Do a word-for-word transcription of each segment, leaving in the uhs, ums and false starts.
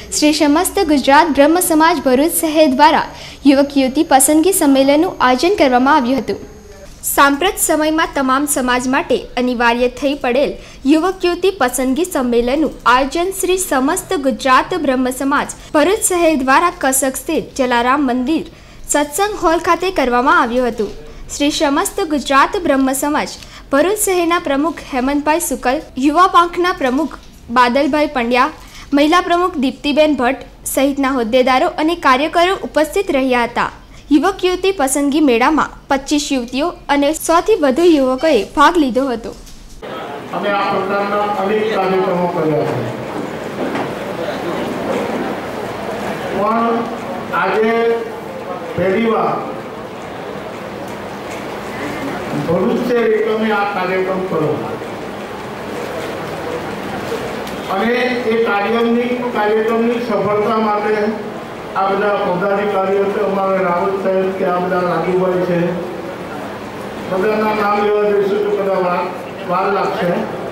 श्री समस्त गुजरात ब्रह्म समाज भरूच शहर द्वारा युवक युवती पसंदगी सम्मेलनનું आयोजन કરવામાં આવ્યું હતું। सांप्रत समय में तमाम समाज माटे अनिवार्य थई पड़ेल युवक युवती पसंदगी सम्मेलनનું आयोजन श्री समस्त गुजरात ब्रह्म समाज भरूच शहर द्वारा कसक स्थित जलाराम मंदिर सत्संग हॉल खाते करवामां આવ્યું હતું। श्री समस्त गुजरात ब्रह्म समाज भरूच शहरना प्रमुख हेमंतभाई सुकल, युवा પાંખના प्रमुख बादलभाई पंड्या, महिला प्रमुख दीप्तिबेन भट्ट सहितना होद्देदारों और कार्यकरो उपस्थित रह्या हता। युवक युवती पसंदगी मेळा में पच्चीस युवतीओ और सौ थी वधु युवकोए भाग लीधो हतो। अमे आ प्रकारना अनेक कार्यक्रमों कर्या छे, पण आजे पहेलीवार भरूच से एकमे आ कार्यक्रम करो અને એ કાર્યક્રમની કાર્યક્રમની સફળતા માટે આ બધા પદાધિકારીઓ છે, અમારે રાવત સાહેબ કે આ બધા રાજુભાઈ છે, બધાના નામ લેવા જઈશું તો બધા વાર વાર લાગશે।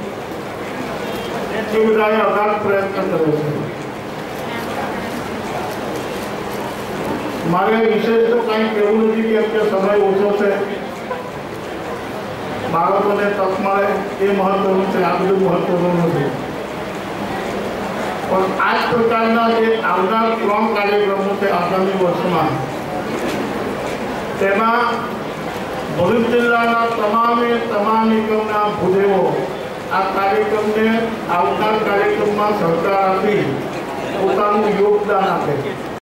એ બધાએ અગાધ પ્રયત્ન કર્યો છે। મારે વિશેષ તો કાંઈ કહેવું નથી કેમ કે સમય ઓછો છે। બાળકોને તક મળે એ મહત્વનું છે, આ બધું મહત્વનું નથી। और आज प्रकारना जे आवनार त्रण कार्यक्रमों से आगामी वर्ष में तेमा भरूच जिल्लाना तमामे तमाम निगमना भूदेवो आ कार्यक्रम ने आवनार कार्यक्रम में सहकार आपी पोतानुं योगदान आपे।